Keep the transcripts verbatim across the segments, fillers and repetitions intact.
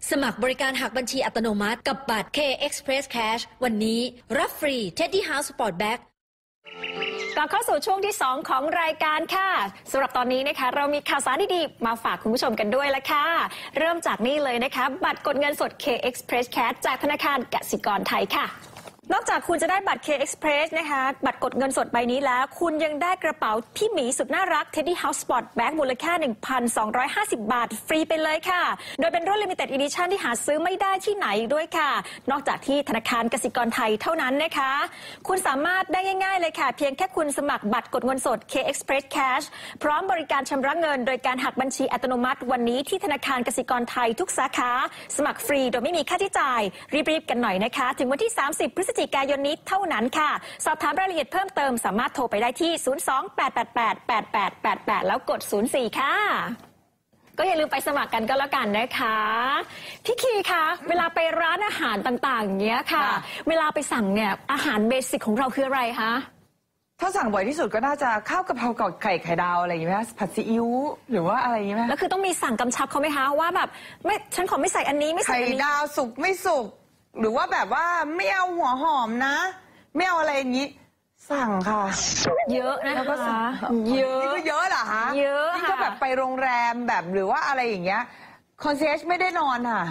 สมัครบริการหักบัญชีอัตโนมัติกับบัตร K Express Cash วันนี้รับฟรี Teddy House Sport Bag กลับเข้าสู่ช่วงที่สองของรายการค่ะสำหรับตอนนี้นะคะเรามีข่าวสารดีๆมาฝากคุณผู้ชมกันด้วยละค่ะเริ่มจากนี่เลยนะคะบัตรกดเงินสด K Express Cash จากธนาคารกสิกรไทยค่ะนอกจากคุณจะได้บัตร K Express นะคะบัตรกดเงินสดใบนี้แล้วคุณยังได้กระเป๋าพี่หมีสุดน่ารัก Teddy House Sport Bag มูลค่า หนึ่งพันสองร้อยห้าสิบ บาทฟรีไปเลยค่ะโดยเป็นรุ่น Limited Edition ที่หาซื้อไม่ได้ที่ไหนด้วยค่ะนอกจากที่ธนาคารกสิกรไทยเท่านั้นนะคะคุณสามารถได้ง่ายๆเลยค่ะเพียงแค่คุณสมัครบัตรกดเงินสด K Express Cash พร้อมบริการชำระเงินโดยการหักบัญชีอัตโนมัติวันนี้ที่ธนาคารกสิกรไทยทุกสาขาสมัครฟรีโดยไม่มีค่าใช้จ่ายรีบๆกันหน่อยนะคะถึงวันที่สามสิบพฤศจิกายนนี้เท่านั้นค่ะสอบถามรายละเอียดเพิ่มเติมสามารถโทรไปได้ที่ศูนย์ สอง แปด แปด แปด แปด แปด แปด แปดแล้วกดศูนย์ สี่ค่ะก็อย่าลืมไปสมัครกันก็แล้วกันนะคะพี่คีคะเวลาไปร้านอาหารต่างๆอย่างเงี้ยค่ะเวลาไปสั่งเนี่ยอาหารเบสิกของเราคืออะไรคะถ้าสั่งบ่อยที่สุดก็น่าจะข้าวกะเพรากับไข่ไข่ดาวอะไรอย่างเงี้ยผัดซีอิ๊วหรือว่าอะไรอย่างเงี้ยแล้วคือต้องมีสั่งกำชับเขาไหมคะว่าแบบไม่ฉันขอไม่ใส่อันนี้ไม่ใส่อันนี้ไข่ดาวสุกไม่สุกหรือว่าแบบว่าไม่เอาหัวหอมนะไม่เอาอะไรอย่างนี้สั่งค่ะเยอะนะคะเยอะนี่ก็เยอะเหรอคะเยอะนี่ก็แบบไปโรงแรมแบบหรือว่าอะไรอย่างเงี้ยคอนเซ็ปต์ไม่ได้นอนค่ะ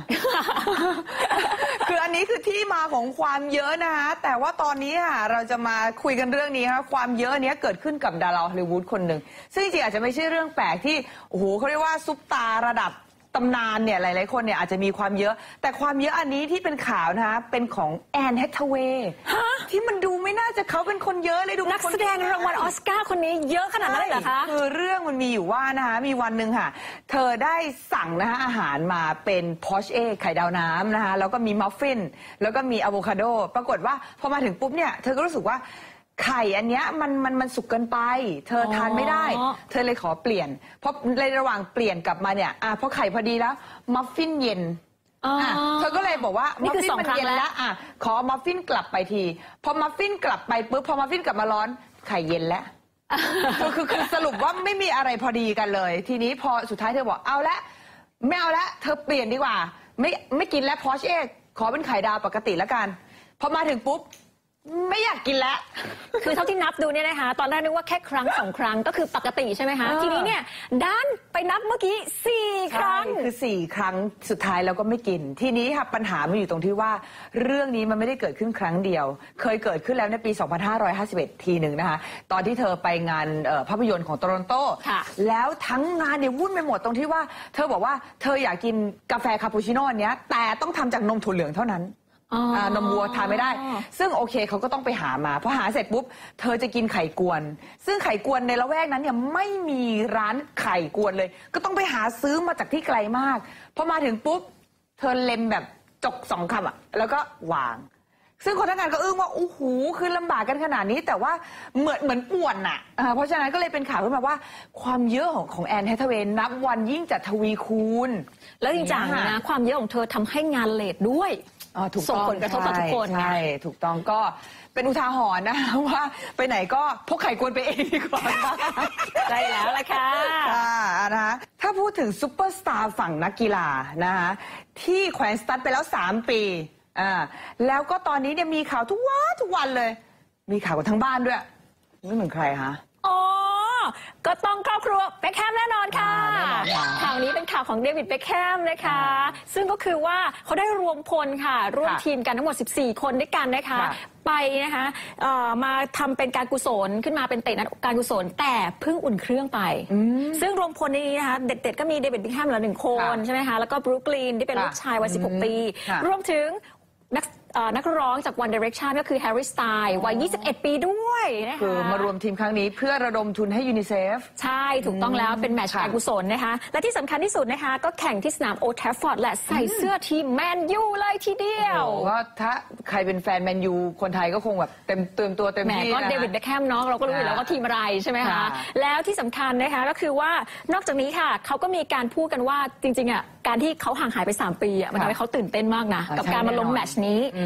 คืออันนี้คือที่มาของความเยอะนะคะแต่ว่าตอนนี้ค่ะเราจะมาคุยกันเรื่องนี้ค่ะความเยอะนี้เกิดขึ้นกับดาราฮอลลีวูดคนหนึ่งซึ่งจริงๆอาจจะไม่ใช่เรื่องแปลกที่โอ้โหเขาเรียกว่าซุปตาระดับตำนานเนี่ยหลายๆคนเนี่ยอาจจะมีความเยอะแต่ความเยอะอันนี้ที่เป็นข่าวนะคะเป็นของแอนแฮทเวย์ที่มันดูไม่น่าจะเขาเป็นคนเยอะเลยดูนักแสดงรางวัลออสการ์คนนี้เยอะขนาดนั้นเลยเหรอคะคือเรื่องมันมีอยู่ว่านะคะมีวันหนึ่งค่ะเธอได้สั่งนะคะอาหารมาเป็นพอชเอไข่ดาวน้ำนะคะแล้วก็มีมัฟฟินแล้วก็มีอะโวคาโดปรากฏว่าพอมาถึงปุ๊บเนี่ยเธอก็รู้สึกว่าไข่อันเนี้ยมันมันมันสุกเกินไปเธอทานไม่ได้เธอเลยขอเปลี่ยนเพราะในระหว่างเปลี่ยนกลับมาเนี่ยอ่ะพอไข่พอดีแล้วมัฟฟินเย็นอ่ะเธอก็เลยบอกว่ามัฟฟินมันเย็นแล้วอ่ะขอมัฟฟินกลับไปทีพอมัฟฟินกลับไปปุ๊บพอมัฟฟินกลับมาร้อนไข่เย็นแล้วคือคือคือสรุปว่าไม่มีอะไรพอดีกันเลยทีนี้พอสุดท้ายเธอบอกเอาละไม่เอาละเธอเปลี่ยนดีกว่าไม่ไม่กินแล้วพอชเอกขอเป็นไข่ดาวปกติแล้วกันพอมาถึงปุ๊บไม่อยากกินแล้วคือเท่าที่นับดูเนี่ยนะคะตอนแรกนึกว่าแค่ครั้งสองครั้งก็คือปกติใช่ไหมคะทีนี้เนี่ยด้านไปนับเมื่อกี้สี่ครั้งคือสี่ครั้งสุดท้ายแล้วก็ไม่กินทีนี้ค่ะปัญหามันอยู่ตรงที่ว่าเรื่องนี้มันไม่ได้เกิดขึ้นครั้งเดียวเคยเกิดขึ้นแล้วในปีสองพันห้าร้อยห้าสิบเอ็ดทีหนึ่งนะคะตอนที่เธอไปงานภาพยนตร์ของโตรอนโตแล้วทั้งงานเนี่ยวุ่นไปหมดตรงที่ว่าเธอบอกว่าเธออยากกินกาแฟคาปูชิโน่อันนี้แต่ต้องทำจากนมถั่วเหลืองเท่านั้นนมวัวทานไม่ได้ซึ่งโอเคเขาก็ต้องไปหามาพอหาเสร็จปุ๊บเธอจะกินไข่กวนซึ่งไข่กวนในละแวกนั้นเนี่ยไม่มีร้านไข่กวนเลยก็ต้องไปหาซื้อมาจากที่ไกลมากพอมาถึงปุ๊บเธอเล็มแบบจกสองคำอ่ะแล้วก็วางซึ่งคนทำงานก็อึ้งว่าโอ้โหคือลำบากกันขนาดนี้แต่ว่าเหมือนเหมือนป่วนอ่ะเพราะฉะนั้นก็เลยเป็นข่าวขึ้นมาว่าความเยอะของของแอนแฮทเวย์นับวันยิ่งจะทวีคูณแล้วจริงๆนะความเยอะของเธอทำให้งานเลทด้วยส่งผลกระทบกับทุกคนใช่ถูกต้องก็เป็นอุทาหรณ์นะว่าไปไหนก็พกไข่กวนไปเองดีกว่าใช่แล้วล่ะค่ะนะคะถ้าพูดถึงซุปเปอร์สตาร์ฝั่งนักกีฬานะคะที่แขวนสตั๊ดไปแล้วสามปีอ่าแล้วก็ตอนนี้เนี่ยมีข่าวทุกวันทุกวันเลยมีข่าวกับทั้งบ้านด้วยไม่เหมือนใครคะอ๋อก็ต้องครอบครัวเบคแฮมแน่นอนค่ะข่าวนี้เป็นข่าวของเดวิดเบคแฮมนะคะซึ่งก็คือว่าเขาได้รวมพลค่ะร่วมทีมกันทั้งหมดสิบสี่คนด้วยกันนะคะไปนะคะมาทำเป็นการกุศลขึ้นมาเป็นเตะนัดการกุศลแต่เพิ่งอุ่นเครื่องไปซึ่งรวมพลนี้นะคะเด็ดๆก็มีเดวิดเบคแฮมละหนึ่งคนใช่ไหมคะแล้วก็บรูคลีนที่เป็นลูกชายวัยสิบหกปีรวมถึงนักนักร้องจาก One Direction ก็คือ Harry Styles วัยยี่สิบเอ็ดปีด้วยนะคะคือมารวมทีมครั้งนี้เพื่อระดมทุนให้ยูนิเซฟใช่ถูกต้องแล้วเป็นแมตช์การกุศลนะคะและที่สำคัญที่สุดนะคะก็แข่งที่สนามโอลด์แทรฟฟอร์ดและใส่เสื้อทีมแมนยูเลยทีเดียวก็ถ้าใครเป็นแฟนแมนยูคนไทยก็คงแบบเต็มเติมตัวเต็มที่นะก็เดวิดเบคแฮมเนาะเราก็รู้อยู่แล้วว่าทีมอะไรใช่ไหมคะแล้วที่สำคัญนะคะก็คือว่านอกจากนี้ค่ะเขาก็มีการพูดกันว่าจริงๆอ่ะการที่เขาห่างหายไปสามปีอ่ะมันทำให้เขาตื่นเต้นมากนะกับการมาลงแมตช์นี้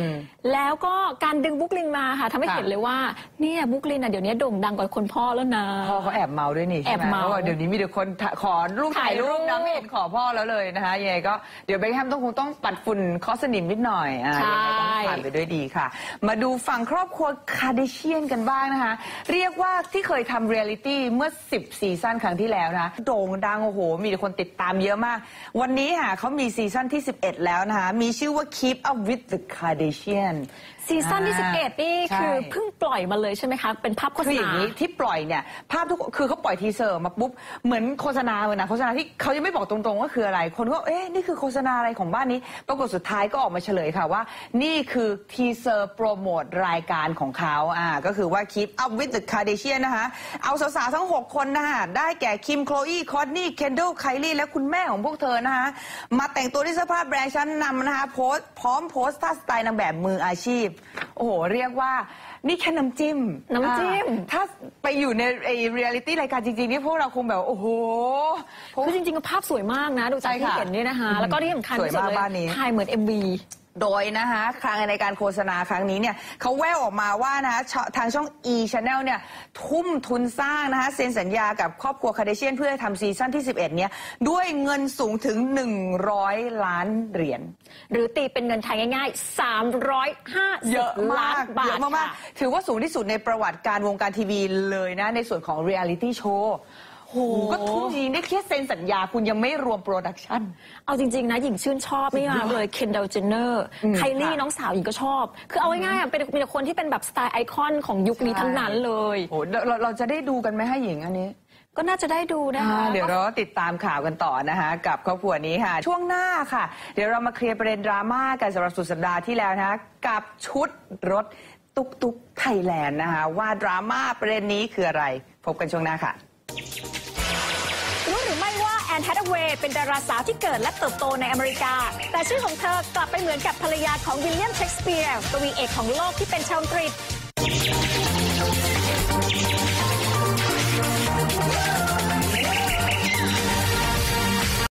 แล้วก็การดึงบุ๊กลินมาค่ะทำให้เห็นเลยว่าเนี่ยบุ๊กลินอ่ะเดี๋ยวนี้โด่งดังกว่าคนพ่อแล้วนะพ่อเขาแอบเมาด้วยนี่ใช่ไหมเพราะว่าเดี๋ยวนี้มีแต่คนขอรูปถ่ายรูปนะไม่เห็นขอพ่อแล้วเลยนะคะยังไงก็เดี๋ยวเบคแฮมต้องคงต้องปัดฝุ่นคอสนิมนิดหน่อยอ่ายังไงต้องผ่านไปด้วยดีค่ะมาดูฝั่งครอบครัวคาร์เดเชียนกันบ้างนะคะเรียกว่าที่เคยทำเรียลิตี้เมื่อสิบซีซั่นครั้งที่แล้วนะโด่งดังโอ้โหมีแต่คนติดตามเยอะมากวันนี้ค่ะเขามีซีซั่นที่สิบเอ็ดแล้วนะคะมีชื่อว่า Keep Up with the Kardashian ซีซั่นที่สิบเอ็ดนี่คือเพิ่งปล่อยมาเลยใช่ไหมคะเป็นภาพโฆษณาคืออย่างนี้ที่ปล่อยเนี่ยภาพทุกคือเขาปล่อยทีเซอร์มาปุ๊บเหมือนโฆษณาเหมือนนะโฆษณาที่เขายังไม่บอกตรงๆว่าคืออะไรคนก็เอ๊ะนี่คือโฆษณาอะไรของบ้านนี้ปรากฏสุดท้ายก็ออกมาเฉลยค่ะว่านี่คือทีเซอร์โปรโมทรายการของเขาอ่าก็คือว่า Keep Up with the Kardashian นะคะเอาสาวๆทั้งหกคนนะคะได้แก่คิมโคลอีคอร์ตนี่เคนดอลไคลี่และคุณแม่ของพวกเธอนะคะมาแต่งตัวที่เสื้อผ้าแบรนด์ชั้นนำนะคะโพสพร้อมโพสท่าสไตล์นางแบบมืออาชีพโอ้โหเรียกว่านี่แค่น้ำจิ้มน้ำจิ้มถ้าไปอยู่ในไอ้เรียลิตี้รายการจริงๆนี่พวกเราคงแบบโอ้โหคือจริงๆก็ภาพสวยมากนะดูจากที่เห็นนี่นะคะแล้วก็ที่สำคัญที่สุดเลยถ่ายเหมือน เอ็ม วีโดยนะคะครั้งในการโฆษณาครั้งนี้เนี่ยเขาแววออกมาว่านะคะทางช่อง E Channel เนี่ยทุ่มทุนสร้างนะคะเซ็นสัญญากับครอบครัวคาร์เดเชียนเพื่อทำซีซั่นที่สิบเอ็ดเนี่ยด้วยเงินสูงถึงหนึ่งร้อยล้านเหรียญหรือตีเป็นเงินไทยง่ายๆสามร้อยห้าสิบล้านบาทเยอะมากๆถือว่าสูงที่สุดในประวัติการวงการทีวีเลยนะในส่วนของเรียลิตี้โชว์โอ้ก็ทุ่มจริงได้แค่เซ็นสัญญาคุณยังไม่รวมโปรดักชั่นเอาจริงๆนะหญิงชื่นชอบไม่มากเลยเคนดอลเจนเนอร์ไคลี่น้องสาวหญิงก็ชอบคือเอาง่ายๆเป็นมีแต่คนที่เป็นแบบสไตล์ไอคอนของยุคนี้ทั้งนั้นเลยโอ้เราเราจะได้ดูกันไหมให้หญิงอันนี้ก็น่าจะได้ดูนะคะเดี๋ยวเราติดตามข่าวกันต่อนะคะกับครอบครัวนี้ค่ะช่วงหน้าค่ะเดี๋ยวเรามาเคลียร์ประเด็นดราม่ากันสำหรับสุดสัปดาห์ที่แล้วนะคะกับชุดรถตุ๊กตุ๊กไทยแลนด์นะคะว่าดราม่าประเด็นนี้คืออะไรพบกันช่วงหน้าค่ะรู้หรือไม่ว่าแอนแฮทเวย์เป็นดาราสาวที่เกิดและเติบโตในอเมริกาแต่ชื่อของเธอกลับไปเหมือนกับภรรยาของวิลเลียมเชกสเปียร์กวีเอกของโลกที่เป็นชาวอังกฤษ